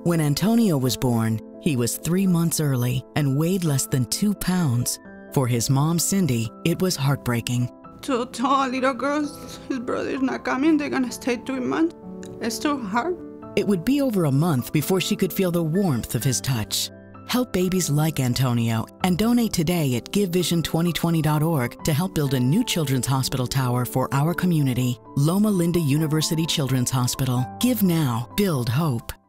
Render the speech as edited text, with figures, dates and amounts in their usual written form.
When Antonio was born, he was 3 months early and weighed less than 2 pounds. For his mom, Cindy, it was heartbreaking. To tell a little girl his brother's not coming, they're gonna stay 3 months. It's too hard. It would be over a month before she could feel the warmth of his touch. Help babies like Antonio and donate today at givevision2020.org to help build a new children's hospital tower for our community. Loma Linda University Children's Hospital. Give now, build hope.